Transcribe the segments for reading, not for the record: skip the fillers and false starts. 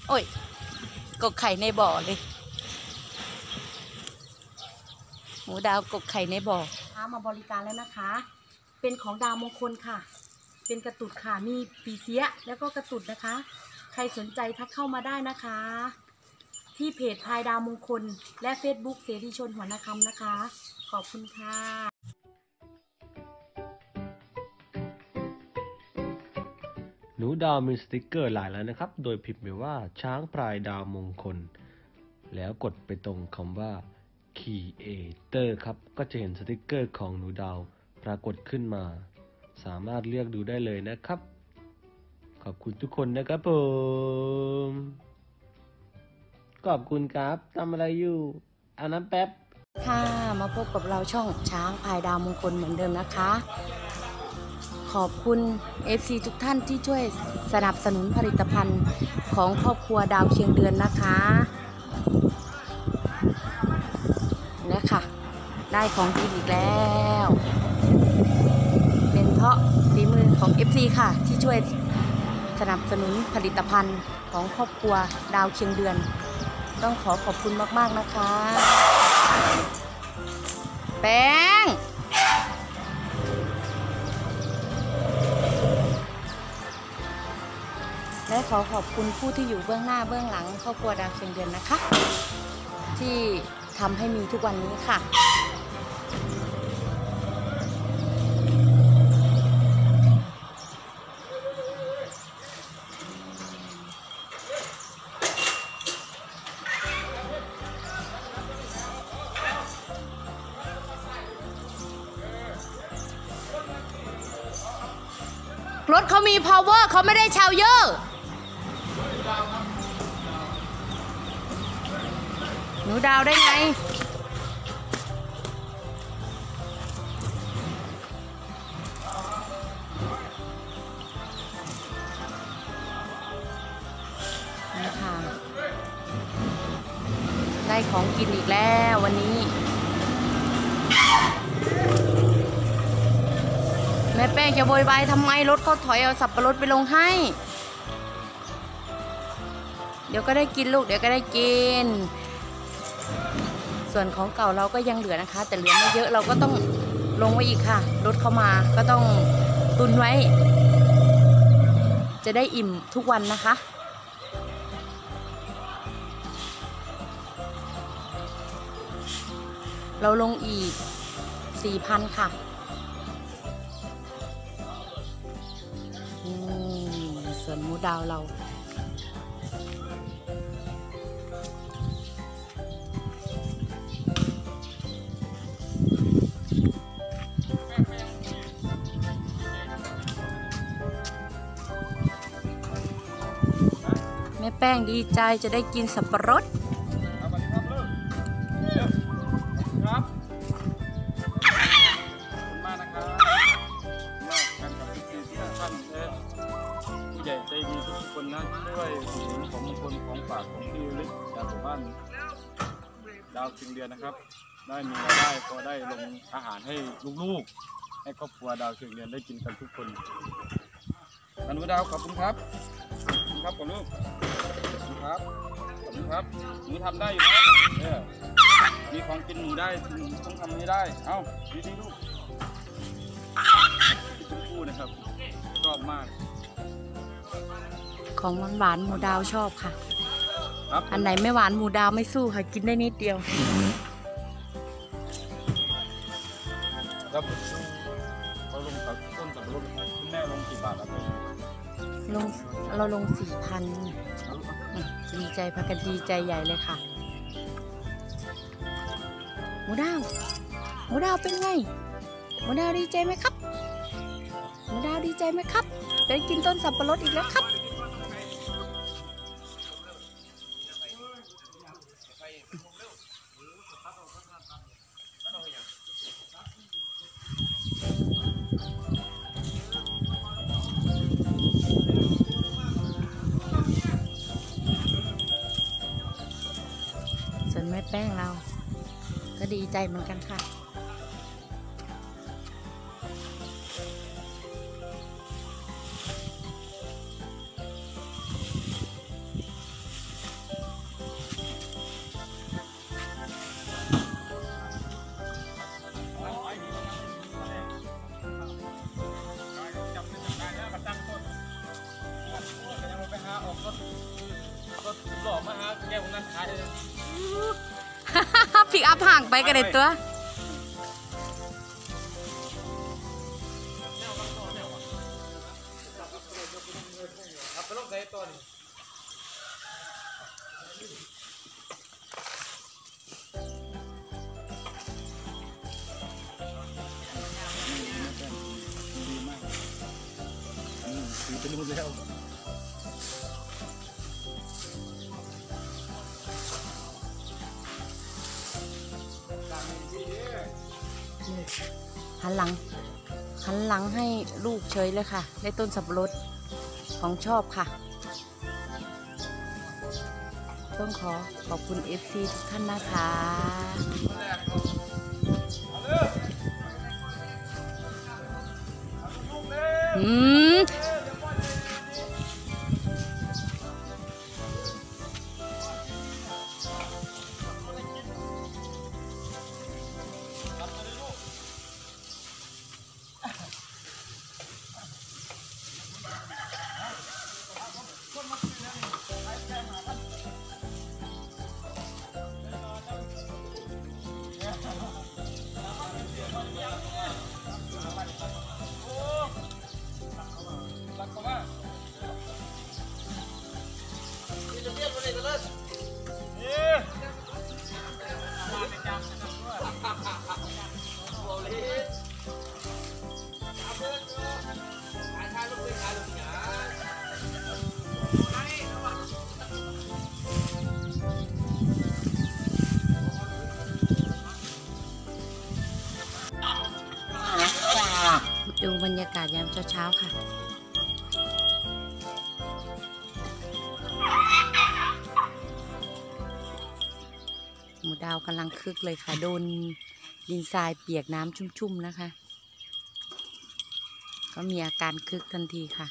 โอ้ยกกไข่ในบ่อเลยหมูดาวกกไข่ในบ่อมาบริการแล้วนะคะ เป็นของดาวมงคลค่ะ เป็นกระตุดค่ะมีปีเสียแล้วก็กระตุดนะคะ ใครสนใจทักเข้ามาได้นะคะ ที่เพจพายดาวมงคลและ Facebook เสรีชนหัวนาคำนะคะ ขอบคุณค่ะหนูดาวมีสติกเกอร์หลายแล้วนะครับโดยพิมพ์ไปว่าช้างพลายดาวมงคลแล้วกดไปตรงคำว่า Creator ครับก็จะเห็นสติกเกอร์ของหนูดาวปรากฏขึ้นมาสามารถเลือกดูได้เลยนะครับขอบคุณทุกคนนะครับผมขอบคุณครับทำอะไรอยู่เอาน้ำแป๊บค่ะมาพบกับเราช่องช้างพายดาวมงคลเหมือนเดิมนะคะขอบคุณ FC ทุกท่านที่ช่วยสนับสนุนผลิตภัณฑ์ของครอบครัวดาวเคียงเดือนนะคะและค่ะได้ของดีอีกแล้วเป็นเพราะฝีมือของ FC ค่ะที่ช่วยสนับสนุนผลิตภัณฑ์ของครอบครัวดาวเคียงเดือนต้องขอบคุณมากๆนะคะแป้งและขอบคุณผู้ที่อยู่เบื้องหน้าเบื้องหลังครอบครัวดาวเคียงเดือนนะคะที่ทำให้มีทุกวันนี้ค่ะรถเขามี power เขาไม่ได้ชาวเยอะหนูดาวได้ไงนี่ค่ะได้ของกินอีกแล้ววันนี้แม่แป้งจะโวยวายทำไมรถเขาถอยเอาสับปะรดไปลงให้เดี๋ยวก็ได้กินลูกเดี๋ยวก็ได้กินส่วนของเก่าเราก็ยังเหลือนะคะแต่เหลือไม่เยอะเราก็ต้องลงไว้อีกค่ะรถเข้ามาก็ต้องตุนไว้จะได้อิ่มทุกวันนะคะเราลงอีก 4,000 ค่ะส่วนหมูดาวเราแม่แป้งดีใจจะได้กินสับปะรดครับมากนะครับมากกันกับพี่ที่ท่านและผู้ใหญ่ใจดีทุกคนนะช่วยอุดหนุนของมงคลของฝากของที่ระลึกจากหมู่บ้านดาวเคียงเดือนนะครับได้มีรายได้พอได้ลงอาหารให้ลูกๆให้ครอบครัวดาวเคียงเดือนได้กินกันทุกคนอนุดาวขอบคุณครับขอบคุณครับกับลูกขอบคุณครับขอบคุณครับหนูทำได้อยู่นะมีของกินหนูได้หนูต้องทำให้ได้เอ้าดีๆลูกพี่ชมพู่นะครับชอบมากของหวานหมูดาวชอบค่ะอันไหนไม่หวานหมูดาวไม่สู้ค่ะกินได้นิดเดียวแล้วเขาลงต้นสับปะรดคุณแม่ลงกี่บาทครับเราลง 4,000 ดีใจพากันดีใจใหญ่เลยค่ะหมูดาวเป็นไงหมูดาวดีใจไหมครับหมูดาวดีใจไหมครับได้กินต้นสับปะรดอีกแล้วครับส่วนแม่แป้งเราก็ดีใจเหมือนกันค่ะก็หลอกมาหาแก้วนั้นขายเลยปิกอัพห่างไปกันเลยตัวไปลงใส่ตัวนี่ดีมากถือเป็นรูปแล้วหันหลังให้ลูกเฉยเลยค่ะได้ต้นสับปะรดของชอบค่ะต้องขอบคุณ FC ทุกท่านนะคะอืมดูบรรยากาศยามเช้าๆค่ะหมูดาวกำลังคึกเลยค่ะโดนดินทรายเปียกน้ำชุ่มๆนะคะก็มีอาการคึกทันทีค่ะ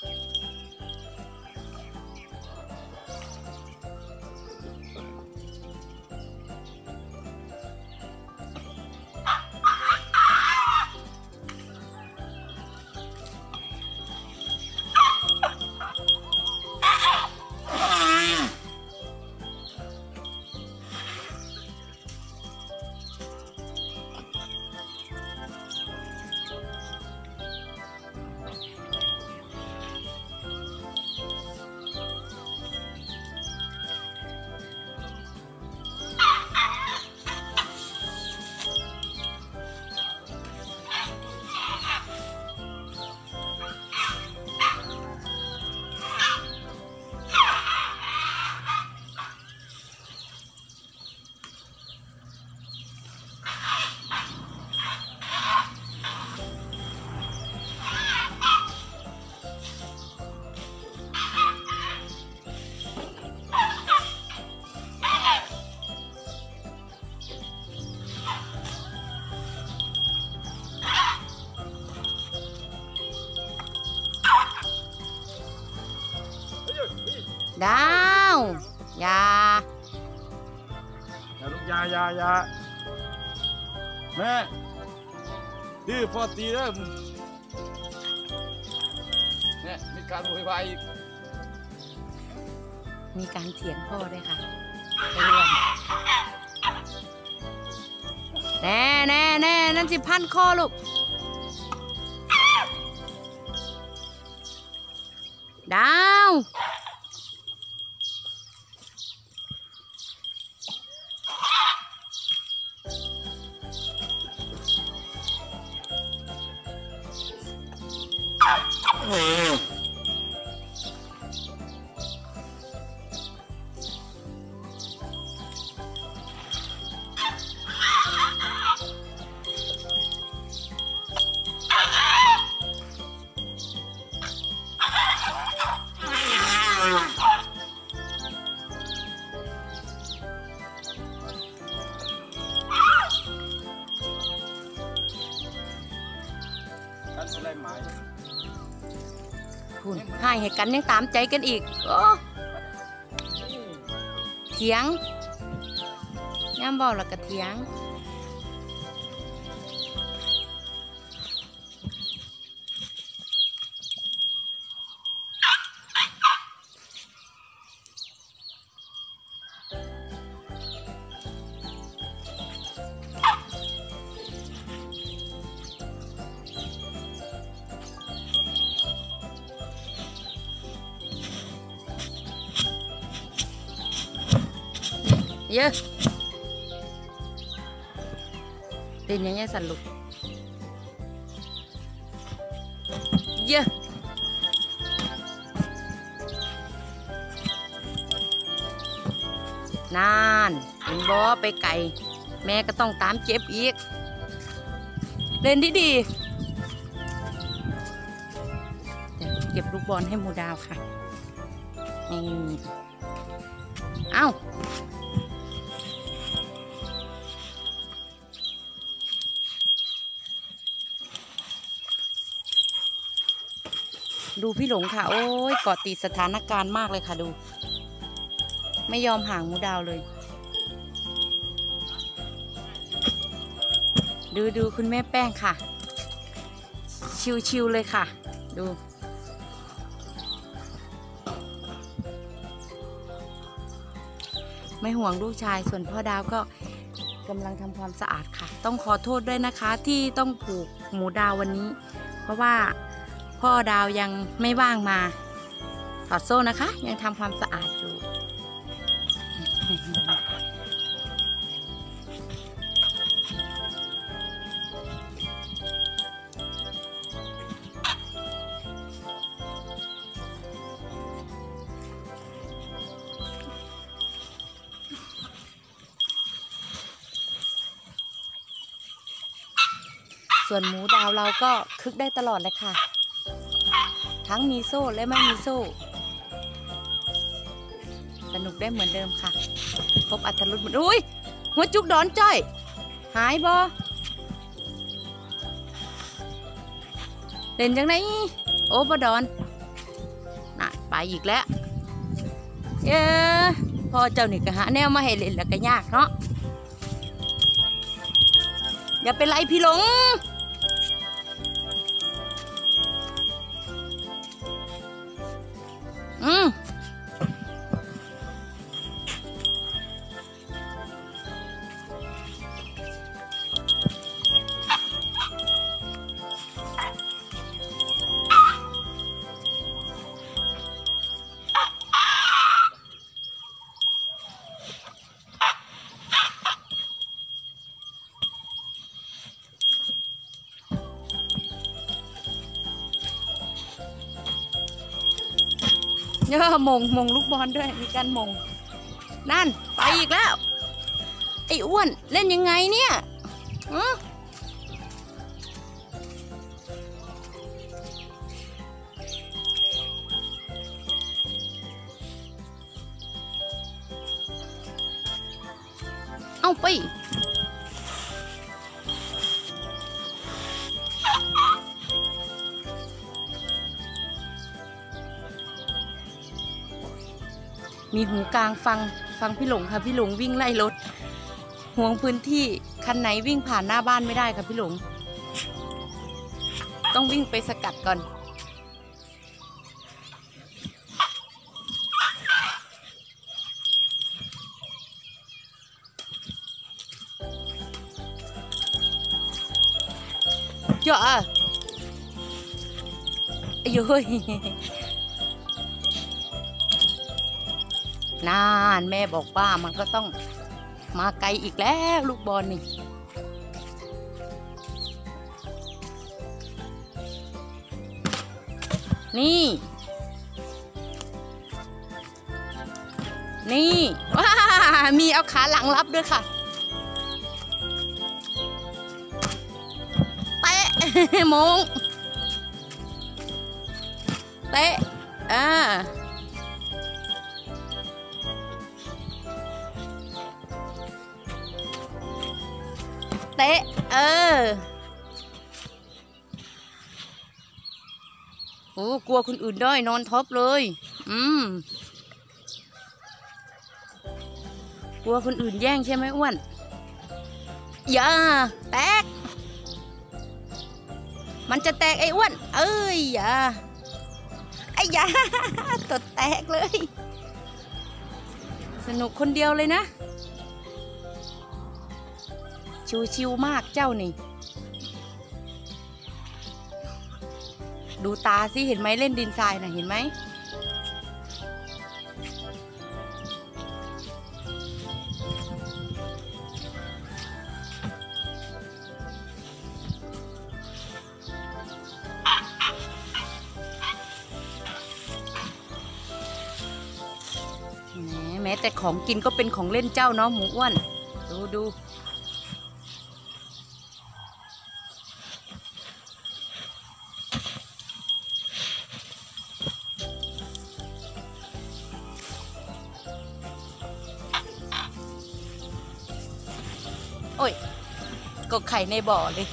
ดาวอย่าลูกยาแม่ดื้อพอตีแล้วเนี่ยมีการโวยวายอีกมีการเถียงพ่อด้วยค่ะแน่นั่นสิพันคอลูกดาวคุณให้เหตุกันยังตามใจกันอีกโอ้เถียงย่ำบอกแล้วก็เถียงเยอะเล่นอย่างเงี้ยสันลูกเยอะนานเห็นบอไปไก่แม่ก็ต้องตามเจ็บอีกเล่นดีๆเก็บลูกบอลให้หมูดาวค่ะเอ้าดูพี่หลงค่ะโอ้ยเกาะติดสถานการณ์มากเลยค่ะดูไม่ยอมห่างหมูดาวเลยดูคุณแม่แป้งค่ะชิวๆเลยค่ะดูไม่ห่วงลูกชายส่วนพ่อดาวก็กำลังทำความสะอาดค่ะต้องขอโทษด้วยนะคะที่ต้องผูกหมูดาววันนี้เพราะว่าพ่อดาวยังไม่ว่างมาถอดโซ่นะคะยังทำความสะอาดอยู่ส่วนหมูดาวเราก็คึกได้ตลอดเลยค่ะทั้งมีโซ่และไม่มีโซ่สนุกได้เหมือนเดิมค่ะพบอัตลุดเหมือนอุ้ยหัวจุกดอนจ้อยหายบอเล่นจังไหนโอ้บดอนน่ะไปอีกแล้วเย้พอเจ้านี่ก็หาแนวมาให้เล่นแล้วก็ยากเนาะอย่าเป็นไรพี่หลงมงลูกบอลด้วยมีการมงนั่นไปอีกแล้วไอ้อ้วนเล่นยังไงเนี่ยเอาไปมีหูกลางฟังพี่หลงค่ะพี่หลงวิ่งไล่รถห่วงพื้นที่คันไหนวิ่งผ่านหน้าบ้านไม่ได้ค่ะพี่หลงต้องวิ่งไปสกัดก่อนเยอะอ่ะอายุนานแม่บอกว่ามันก็ต้องมาไกลอีกแล้วลูกบอลนี่ว้ามีเอาขาหลังรับด้วยค่ะเตะมงเตะเตะโอ้กลัวคนอื่นได้นอนท็อปเลยกลัวคนอื่นแย่งใช่ไหมอ้วนอย่าแตกมันจะแตกไอ้อ้วนเอ้ยอย่าไอ้ยาตดแตกเลยสนุกคนเดียวเลยนะชิวๆมากเจ้านี่ดูตาสิเห็นไหมเล่นดินทรายน่ะเห็นไหมแม้แต่ของกินก็เป็นของเล่นเจ้าเนาะหมูอ้วนดูโอ้ยกกไข่ในบ่อเลย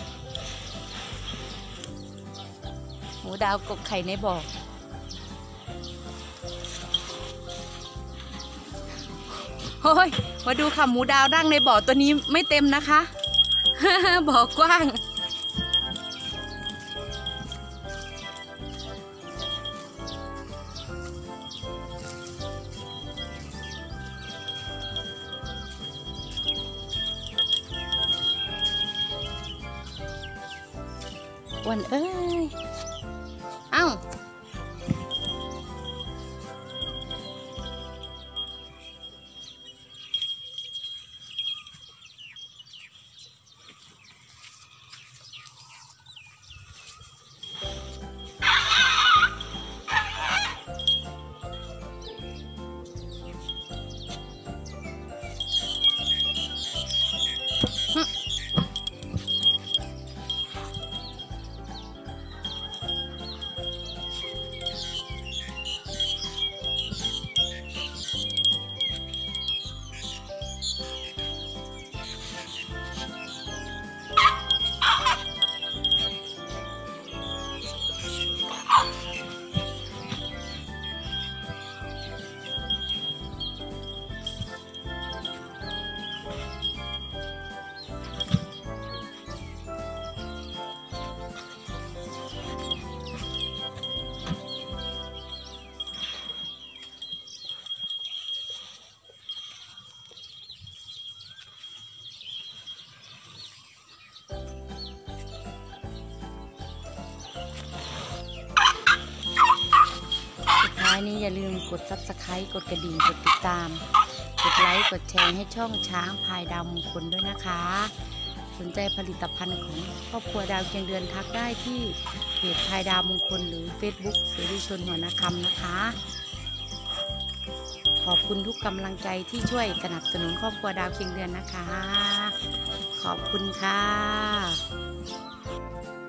หมูดาวกกไข่ในบ่อโอ้ยมาดูค่ะหมูดาวนั่งในบ่อตัวนี้ไม่เต็มนะคะ บ่อกว้างอ้วนเอ้ยเอ้านี่อย่าลืมกด Subscribe กดกระดิ่งกดติดตามกดไลค์กดแชร์ให้ช่องช้างพายดาวมงคลด้วยนะคะสนใจผลิตภัณฑ์ของครอบครัวดาวเคียงเดือนทักได้ที่เพจพายดาวมงคลหรือ Facebook เสรีชนหัวนาคำนะคะขอบคุณทุกกำลังใจที่ช่วยสนับสนุนครอบครัวดาวเคียงเดือนนะคะขอบคุณค่ะ